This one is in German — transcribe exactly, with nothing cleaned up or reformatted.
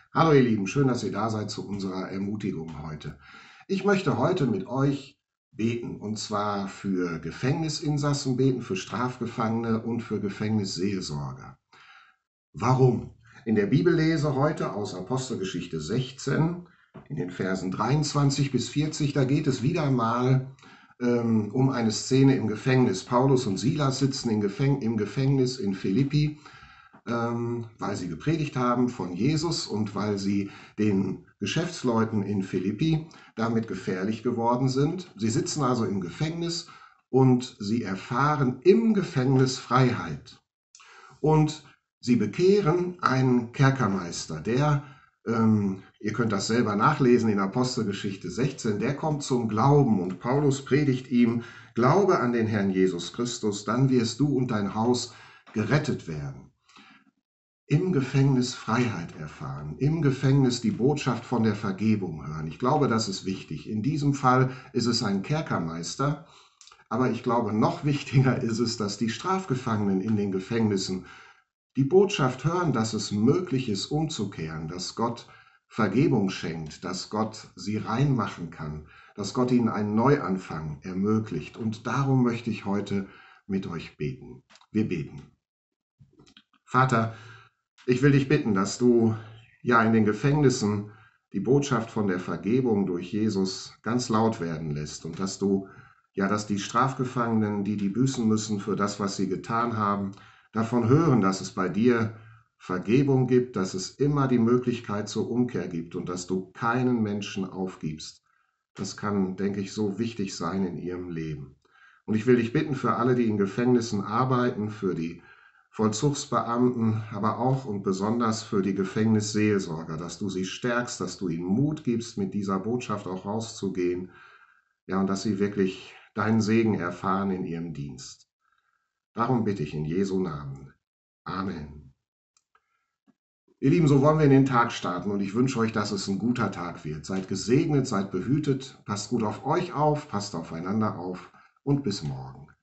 Hallo ihr Lieben, schön, dass ihr da seid zu unserer Ermutigung heute. Ich möchte heute mit euch beten, und zwar für Gefängnisinsassen beten, für Strafgefangene und für Gefängnisseelsorger. Warum? In der Bibellese heute aus Apostelgeschichte sechzehn, in den Versen dreiundzwanzig bis vierzig, da geht es wieder mal ähm, um eine Szene im Gefängnis. Paulus und Silas sitzen im, Gefäng im Gefängnis in Philippi, ähm, weil sie gepredigt haben von Jesus und weil sie den Geschäftsleuten in Philippi damit gefährlich geworden sind. Sie sitzen also im Gefängnis und sie erfahren im Gefängnis Freiheit. Und sie bekehren einen Kerkermeister, der, ähm, ihr könnt das selber nachlesen in Apostelgeschichte sechzehn, der kommt zum Glauben und Paulus predigt ihm: Glaube an den Herrn Jesus Christus, dann wirst du und dein Haus gerettet werden. Im Gefängnis Freiheit erfahren, im Gefängnis die Botschaft von der Vergebung hören. Ich glaube, das ist wichtig. In diesem Fall ist es ein Kerkermeister, aber ich glaube, noch wichtiger ist es, dass die Strafgefangenen in den Gefängnissen die Botschaft hören, dass es möglich ist, umzukehren, dass Gott Vergebung schenkt, dass Gott sie reinmachen kann, dass Gott ihnen einen Neuanfang ermöglicht. Und darum möchte ich heute mit euch beten. Wir beten. Vater, ich will dich bitten, dass du ja in den Gefängnissen die Botschaft von der Vergebung durch Jesus ganz laut werden lässt und dass du ja, dass die Strafgefangenen, die die büßen müssen für das, was sie getan haben, davon hören, dass es bei dir Vergebung gibt, dass es immer die Möglichkeit zur Umkehr gibt und dass du keinen Menschen aufgibst. Das kann, denke ich, so wichtig sein in ihrem Leben. Und ich will dich bitten für alle, die in Gefängnissen arbeiten, für die Vollzugsbeamten, aber auch und besonders für die Gefängnisseelsorger, dass du sie stärkst, dass du ihnen Mut gibst, mit dieser Botschaft auch rauszugehen, ja, und dass sie wirklich deinen Segen erfahren in ihrem Dienst. Darum bitte ich in Jesu Namen. Amen. Ihr Lieben, so wollen wir in den Tag starten und ich wünsche euch, dass es ein guter Tag wird. Seid gesegnet, seid behütet, passt gut auf euch auf, passt aufeinander auf und bis morgen.